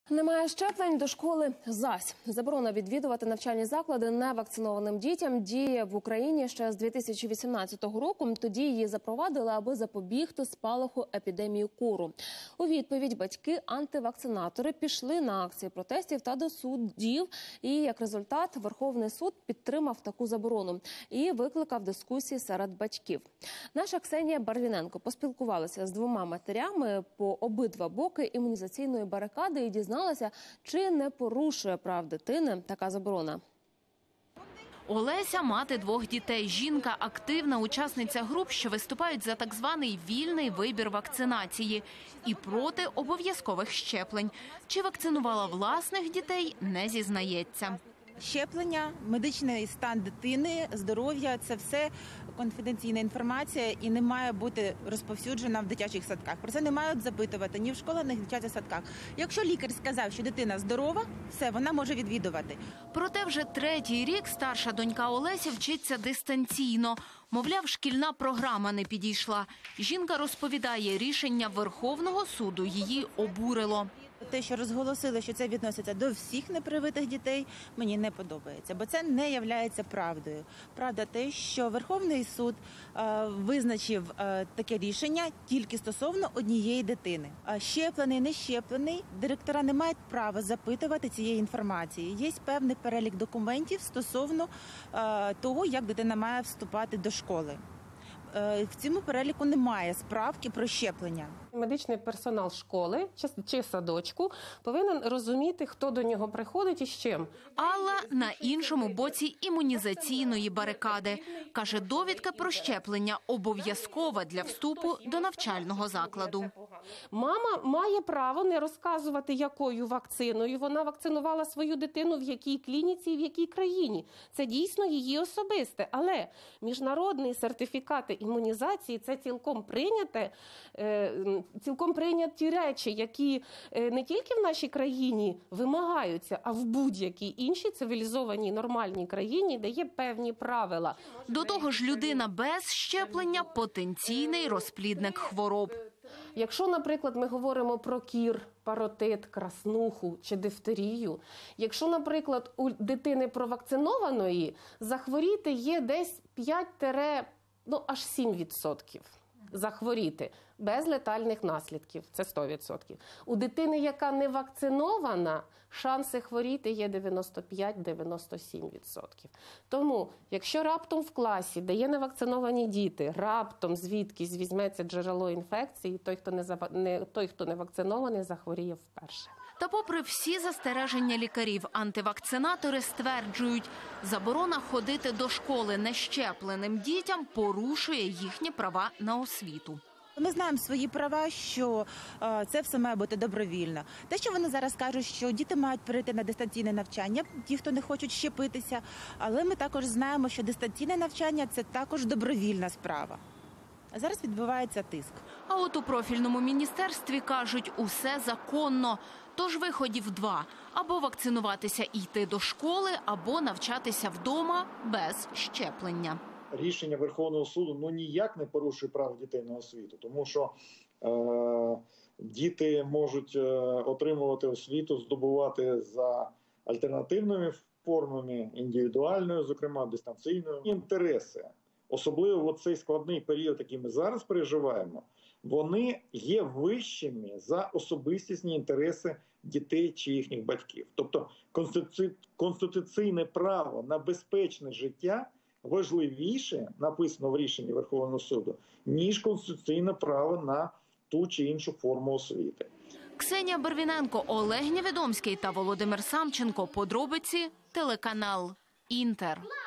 Немає щеплень, до школи зась. Заборона відвідувати навчальні заклади невакцинованим дітям діє в Україні ще з 2018 року. Тоді її запровадили, аби запобігти спалаху епідемії кору. У відповідь батьки-антивакцинатори пішли на акції протестів та до судів. І, як результат, Верховний суд підтримав таку заборону і викликав дискусії серед батьків. Наша Ксенія Барвіненко поспілкувалася з двома матерями по обидва боки імунізаційної барикади і дізналася, чи не порушує прав дитини така заборона. Олеся – мати двох дітей. Жінка – активна учасниця груп, що виступають за так званий вільний вибір вакцинації і проти обов'язкових щеплень. Чи вакцинувала власних дітей – не зізнається. Щеплення, медичний стан дитини, здоров'я – це все конфіденційна інформація і не має бути розповсюджена в дитячих садках. Про це не мають запитувати ні в школах, ні в дитячих садках. Якщо лікар сказав, що дитина здорова, все, вона може відвідувати. Проте вже третій рік старша донька Олесі вчиться дистанційно. Мовляв, шкільна програма не підійшла. Жінка розповідає, рішення Верховного суду її обурило. Те, що розголосили, що це відноситься до всіх непривитих дітей, мені не подобається, бо це не є правдою. Правда те, що Верховний суд визначив таке рішення тільки стосовно однієї дитини. Щеплений, не щеплений, директора не мають права запитувати цієї інформації. Є певний перелік документів стосовно того, як дитина має вступати до школи. В цьому переліку немає справки про щеплення. Медичний персонал школи чи садочку повинен розуміти, хто до нього приходить і з чим. Алла на іншому боці імунізаційної барикади. Каже, довідка про щеплення обов'язкова для вступу до навчального закладу. Мама має право не розказувати, якою вакциною вона вакцинувала свою дитину, в якій клініці і в якій країні. Це дійсно її особисте. Але міжнародний сертифікат імунізації – це цілком прийняті речі, які не тільки в нашій країні вимагаються, а в будь-якій іншій цивілізованій нормальній країні, де є певні правила. До того ж, людина без щеплення – потенційний розплідник хвороб. Якщо, наприклад, ми говоримо про кір, паротит, краснуху чи дифтерію, якщо, наприклад, у дитини провакцинованої захворіти є десь 5-7%. Захворіти без летальних наслідків – це 100%. У дитини, яка не вакцинована, шанси хворіти є 95-97%. Тому, якщо раптом в класі, де є невакциновані діти, раптом звідкись візьметься джерело інфекції, той, хто не вакцинований, захворіє вперше. Та попри всі застереження лікарів, антивакцинатори стверджують, заборона ходити до школи нещепленим дітям порушує їхні права на освіту. Ми знаємо свої права, що це все має бути добровільно. Те, що вони зараз кажуть, що діти мають перейти на дистанційне навчання, ті, хто не хочуть щепитися, але ми також знаємо, що дистанційне навчання – це також добровільна справа. А зараз відбувається тиск. А от у профільному міністерстві кажуть, усе законно. Тож виходів два – або вакцинуватися і йти до школи, або навчатися вдома без щеплення. Рішення Верховного суду ніяк не порушує прав дітей на освіту, тому що діти можуть отримувати освіту, здобувати за альтернативними формами, індивідуальною, зокрема дистанційною. Інтереси, особливо в цей складний період, який ми зараз переживаємо, вони є вищими за особистісні інтереси дітей чи їхніх батьків. Тобто конституційне право на безпечне життя важливіше, написано в рішенні Верховного суду, ніж конституційне право на ту чи іншу форму освіти. Ксенія Барвіненко, Олег Невідомський та Володимир Самченко. Подробиці, телеканал Інтер.